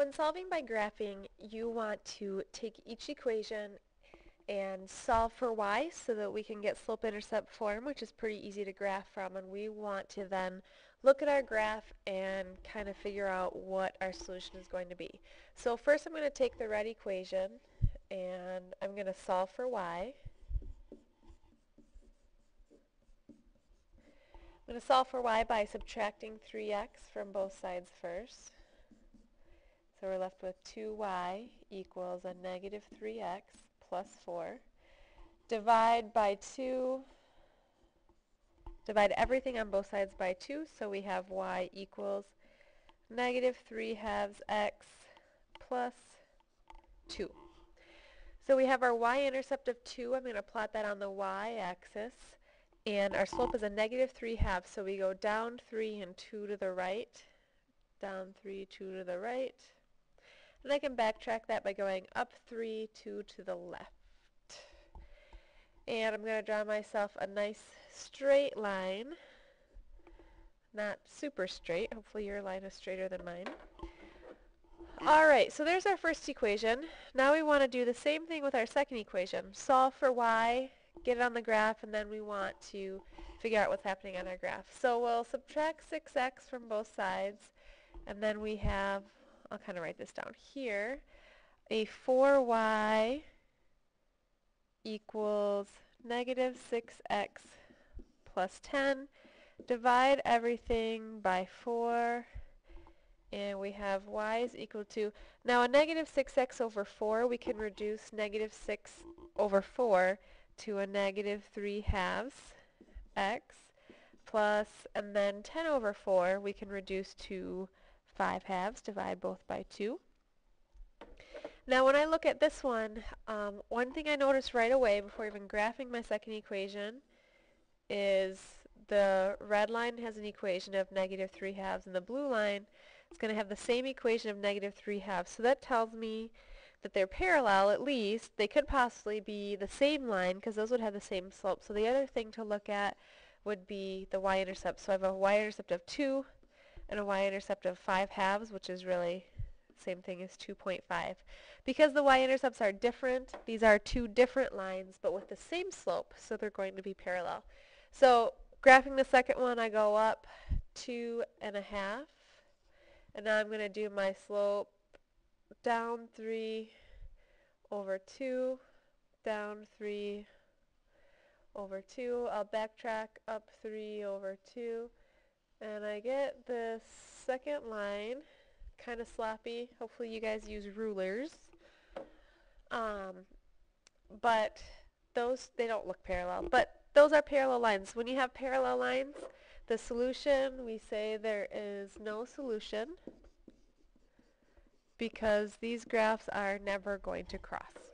when solving by graphing, you want to take each equation and solve for y so that we can get slope-intercept form, which is pretty easy to graph from, and we want to then look at our graph and kind of figure out what our solution is going to be. So first I'm going to take the red equation and I'm going to solve for y. I'm going to solve for y by subtracting 3x from both sides first. So we're left with 2y equals a negative 3x plus 4. Divide by 2. Divide everything on both sides by 2, so we have y equals negative 3 halves x plus 2. So we have our y-intercept of 2. I'm going to plot that on the y-axis. And our slope is a negative 3 halves, so we go down 3 and 2 to the right. Down 3, 2 to the right. And I can backtrack that by going up 3, 2 to the left. And I'm going to draw myself a nice straight line. Not super straight. Hopefully your line is straighter than mine. Alright, so there's our first equation. Now we want to do the same thing with our second equation. Solve for y, get it on the graph, and then we want to figure out what's happening on our graph. So we'll subtract 6x from both sides, and then we have, I'll kind of write this down here, a 4y equals negative 6x plus 10. Divide everything by 4, and we have y is equal to, now a negative 6x over 4, we can reduce negative 6 over 4 to a negative 3 halves x plus, and then 10 over 4 we can reduce to 5 halves, divide both by 2. Now when I look at this one, one thing I noticed right away before even graphing my second equation is the red line has an equation of negative 3 halves, and the blue line is going to have the same equation of negative 3 halves. So that tells me that they're parallel at least. They could possibly be the same line because those would have the same slope. So the other thing to look at would be the y-intercept. So I have a y-intercept of 2 and a y-intercept of 5 halves, which is really the same thing as 2.5. Because the y-intercepts are different, these are two different lines but with the same slope, so they're going to be parallel. So graphing the second one, I go up 2.5, and now I'm going to do my slope down 3 over 2, down 3 over 2. I'll backtrack up 3 over 2, and I get this second line, kind of sloppy. Hopefully you guys use rulers. But those, they don't look parallel, but those are parallel lines. When you have parallel lines, the solution, we say there is no solution because these graphs are never going to cross.